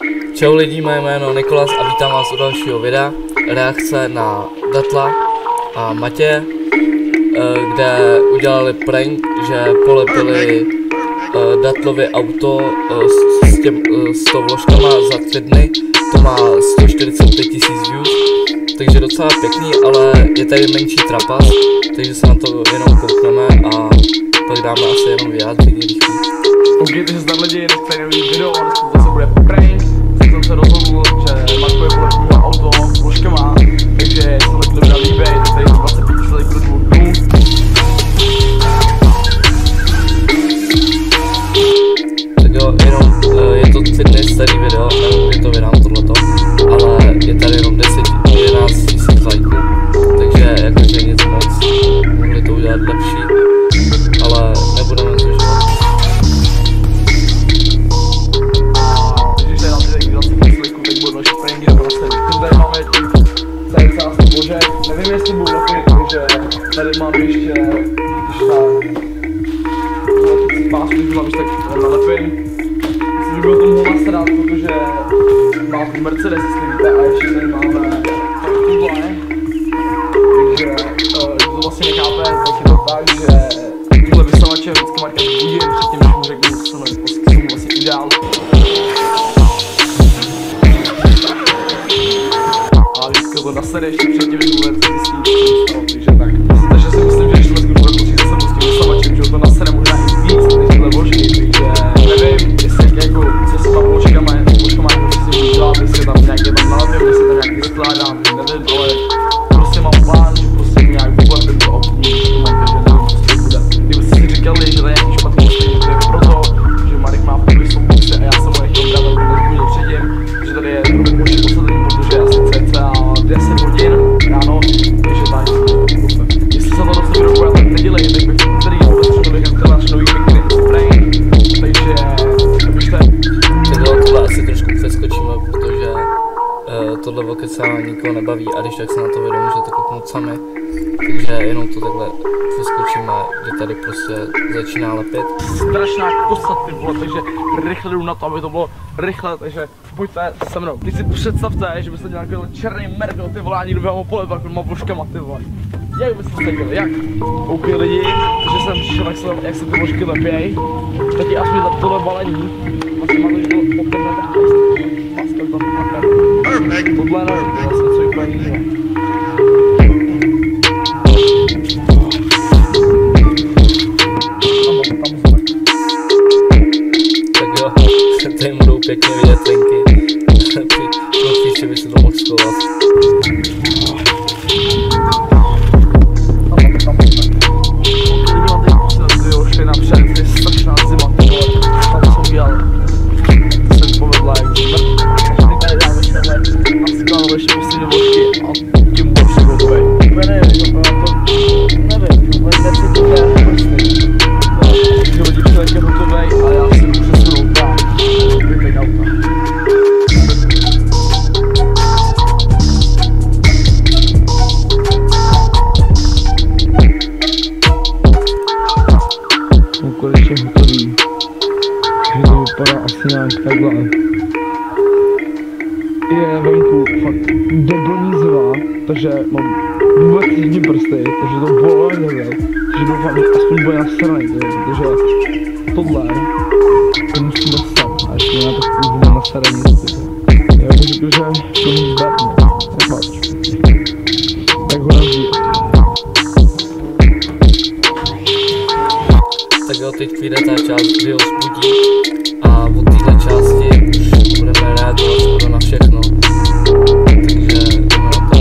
Čau lidi, moje jméno Nikolas a vítám vás u dalšího videa. Reakce na Datla a Matěje, kde udělali prank, že polepili Datlovi auto s tou vložkama za 3 dny. To má 145 000 views, takže docela pěkný, ale je tady menší trapas, takže se na to jenom koukneme a pak dáme asi jenom vyjádření rychlý. OK, takže zde lidi, nechci nový video, to se bude prank. Jsem se rozhodl, že Marko je polepil auto s vložkama, takže se to video líbí, to tady 25 000 pro 2 dnů. Tak jo, jenom je to 3 dny starý video, nevím, kdy to vydám tohleto, ale je tady jenom 10-11 000 lajků, takže jakože nic moc, mohli to udělat lepší, ale nebudeme zužovat. Když tady nám ty 20 000 lajků, tak budou naši pranky do prostředí. Tady máme cca asi bože, nevím jestli budu lepit, takže tady mám ještě pásku, když mám ještě tak nalepím. Myslím, že byl tomu nasedat, protože má Mercedes, jestli víte, a ještě tady máme tuhle. Takže to vlastně nechápe, tak je to tak, že tuhle vysavače vždycky Marka budím, předtím, než mu řeknu, co jsem vlastně udělal. A vždycky to nasede ještě předtím, než vůbec zjistí, takže tak. Takže si myslím, že když tohle budu počít zase s tím vysavačem, že to nasede možná i víc, než tyhle vložky, takže nevím, jestli jako co s těma vložkama si můžu dělat, jestli tam nějaké tam nalepím, jestli tam nějaký skládám, nevím, ale prostě mám plán, že prostě nějak vyplatím to obní, takže nevím, co to bude. Kdybyste si říkali, že to je nějaký špatný ústění, to je proto, že Marek má v takový soubůzce a já jsem ho nechtěl brát, aby nezbudil předtím, že tady je trochu může posadení, protože já jsem cca 10 hodin ráno, takže tak, jestli se to dostane do boja, tak nedělej, tak bych tady potřeboval vyhrát náš nový pěkný prank, takže napište. Tohle asi trošku přeskočíme, protože tohle vokec nikoho nebaví a když tak se na to video můžete kouknout sami. Takže jenom to takhle přeskočíme, kde tady prostě začíná lepit. Strašná kosa, ty vole, takže rychle jdu na to, aby to bylo rychle, takže pojďte se mnou. Teď si představte, že byste dělali nějaký černý merdl, ty vole, ani do vám polepa, má vložkama, ty vole. Jak byste se dělali, jak? OK lidi, takže jsem přišel, jak se ty vložky lepěj, taky až mi za tohle balení, vlastně má to, že to potrhne tak paska tam takhle. Tohle nevím, to vlastně co úplně jiného. Tady budou pěkně vidět linky, příště by se to mohl schovat. Šli napřed, je strašná zima, ty vole, tam jsem dělal. To se mi povedla jak zima. Teď tady dáme šedle, nasklánu ještě poslední vložky a tím budu přegotovej. Nevím, nepřijde prsty. Že lidi člověk je hotovej a já si jdu přesunout dál. Vypěk auta. Jsem konečně hotový. Takže to vypadá asi nějak takhle. Je venku fakt debilní zima, takže mám vůbec jedním prsty, takže to bolí nevěl. Takže doufám, že aspoň bude nasraný, protože tohle to musím dostat a ještě na to můžu nasraný. Já bych řekl, že to není zdatné, tak ho nazvíjet. Tak jo, teď přijde ta část, kdy ho zbudí a od téhle části už budeme reagovat skoro na všechno. Takže jdeme na to.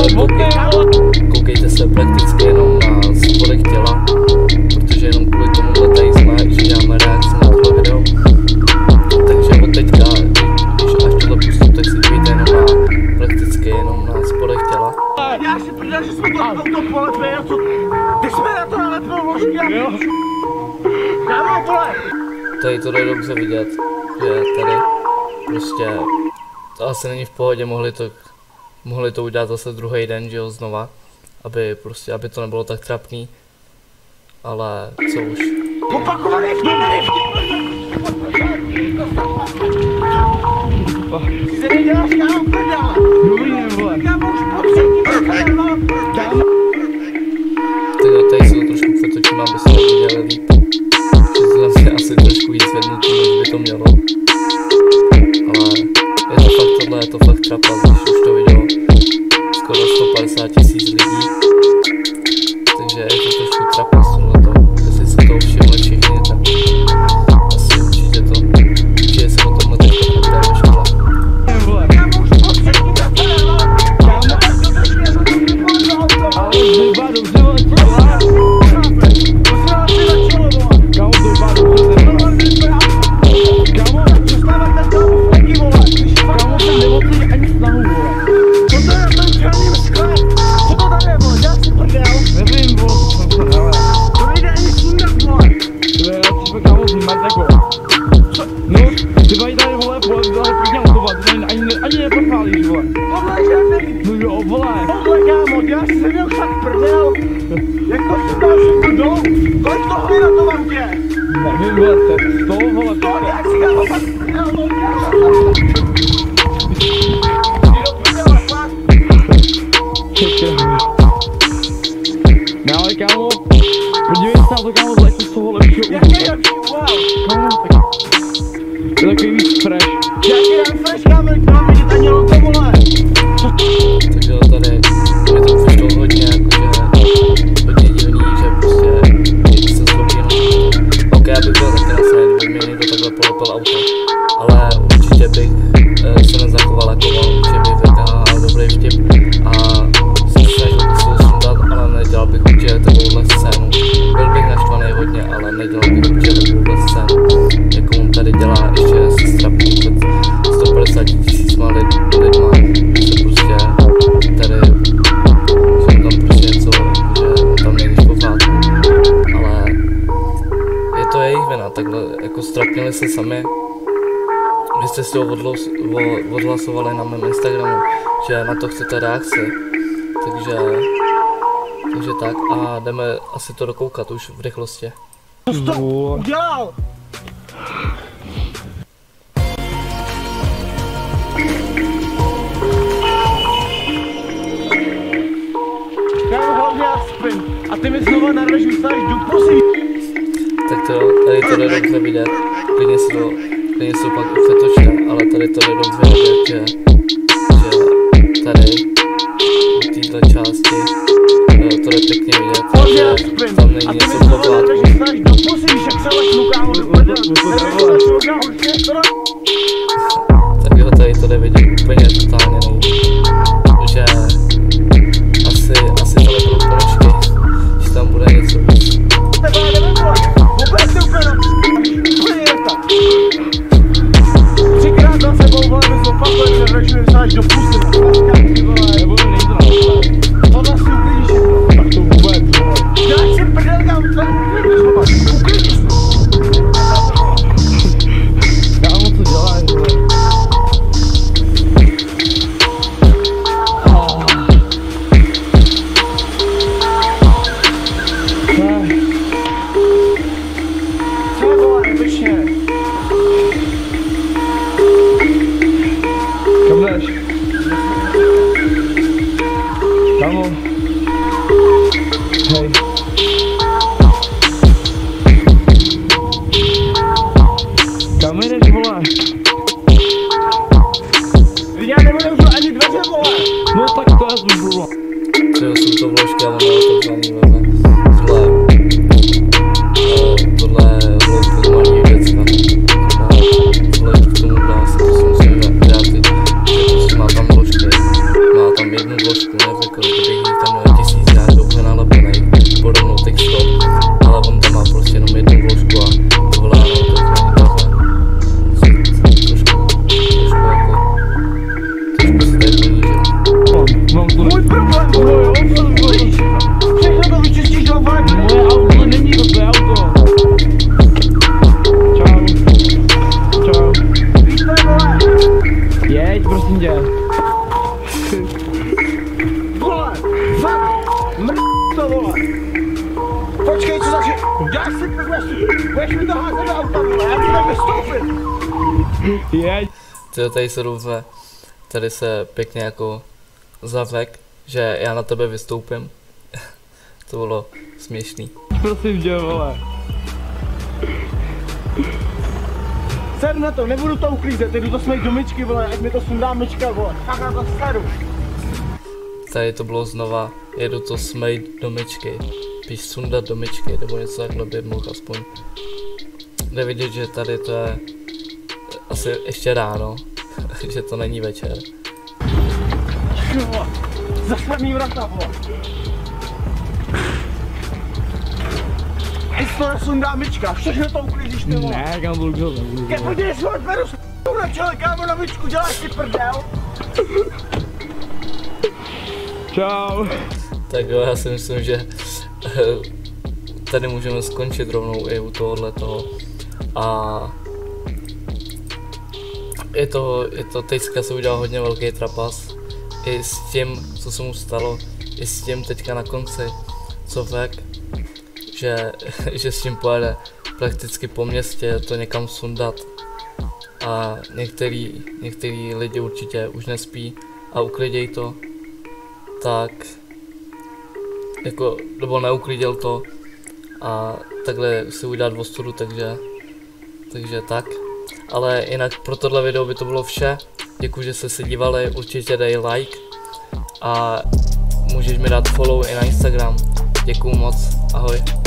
Koukejte se prakticky jenom na spodek těla, protože jenom kvůli tomu tady to jde dobře vidět, že tady prostě to asi není v pohodě, mohli to udělat zase druhý den, že jo, znova, aby to nebylo tak trapný, ale co už. Opakovaně knumery! Ty se neděláš kámo prdele! Dobrý nevole. Kámo už po třetí prdele! Tady se to trošku přetočím, aby se to viděli líp. Že to asi trošku víc zvednutý, než by to mělo. Ale je to fakt trapas, když už to vidělo skoro 150 000 lidí. Takže je to trošku trapas tohleto. Jestli se toho všimli všichni, tak asi určitě se o tomhle teďka nebude ve škole. Kámo už po třetí prdele! Kámo, to začne za to vypadlo auto! Ale zhruba dobře vole, co děláš? Posílám si na čelo, vole! Kámo, zhruba dobře vole. Kámo, Přestáváte kámo fleky, vole! kámo, jsem neocení ani snahu vole. Co to je na tom černým skle? Co to tady je, vole? Dělá si prdel? Nevím vole, co jsem se dala. To nejde ani sundat, vole! To je třeba kámo znímat jako. No, ty mají tady vole, tady pěkně autobat, ani neprocházíš vole. Tohle je žádný! No jo vole. Tohle kámo, děláš si měl fakt prdel! Jak to si dáš všechno dolů? Kolik toho je na tom autě? Nevím vole, z toho vole. To děláš si kámo fakt prdel, no kámo! Ty do prdele, fakt! Ne ale kámo, podívej se na to kámo, zlejte z toho lepšího Jak je lepší, wow! kámo, tak je takový víc fresh. Jak je fresh, kámo, jak to mám vidět ani logo, vole! Takže tady mi to přišlo hodně divný, že prostě se zlobí jenom. Ok, já bych byl taky nasraný, kdyby mi někdo takhle polepil auto, ale určitě bych se nezachoval jako on, že mi vytáhal dobrý vtip a jsem se snažil to svou sundat, ale nedělal bych určitě takovouhle scénu. Byl bych naštvaný hodně, ale nedělal bych určitě takovouhle scénu, jako on tady dělá ještě se strapí před 150 000 lidma, se prostě tady, že tam prostě něco, že tam nejde po fátku, ale je to jejich vina, takhle jako strapnili se sami. Vy jste si ho odhlasovali na mém Instagramu, že na to chcete reakci, takže tak a jdeme asi to dokoukat už v rychlosti. Co jsi to udělal? Kámo, hlavně já sprint. A ty mi znova narveš, vystavíš do pusy. Tak to tady to jde dobře vidět, klidně si to pak přetočte, ale tady to jde dobře vidět, že tady v této části to jde pěkně vidět, že tam není něco v poplátku. Do pusy, víš, jak se leknu, kámo, do prdele. Tak jo, tady to jde vidět úplně totálně nejvíc, že asi to nebudou ponožky, že tam bude něco víc. Tebe nevím, vole, vůbec si úplně je tak. Třikrát za sebou, vole, mi zopakuje, že radši mi vsáš do pusy. Nebudu nejít na vole. Tohle si uklidíš všechno. Tak to vůbec vole. Děláš si prdel, kámo, to uklidíš. Kámo, co děláš vole? Co je, vole, nebyčně? Kam jdeš? Kámo. Hej. Kam jdeš vole? Já nebudem ani dveře, vole. No tak to je zůžu. Třeba jsou to vložky, ale máme otevřený veze. Tohle je hloupý malý věcka. házet do auta, vole, já ti nevystoupit. Jeď. Tyjo, tady se různe, tady se pěkně jako zavek, že já na tebe vystoupím. To bylo směšný. Prosím tě, vole. Seru na to, nebudu to uklízet, jdu to smejt do myčky, vole, ať mi to sundá myčka, vole, tak na to seru. Tady to bylo znova, jedu to smejt do myčky. Píš sundat do myčky, nebo něco takhle by mohl aspoň. Jde vidět, že tady to je asi ještě ráno, že to není večer. Vole, zasledný vrata, vole. Ať to nesundá myčka, všechno to uklízíš, ty vole. Ne, kam budu dělat, Ke podívej si, beru s***u na čele, kámo, na myčku, děláš si prdel. Čau. Tak jo, já si myslím, že tady můžeme skončit rovnou i u tohohle toho. A je to teďka se udělal hodně velký trapas. I s tím, co se mu stalo, i s tím teďka na konci, co vek, že s tím pojede prakticky po městě to někam sundat. A některý lidi určitě už nespí a ukliděj to, tak jako, nebo neuklidil to a takhle si udělat ostudu, takže tak. Ale jinak pro tohle video by to bylo vše. Děkuji, že jste se dívali, určitě dej like a můžeš mi dát follow i na Instagram. Děkuju moc, ahoj.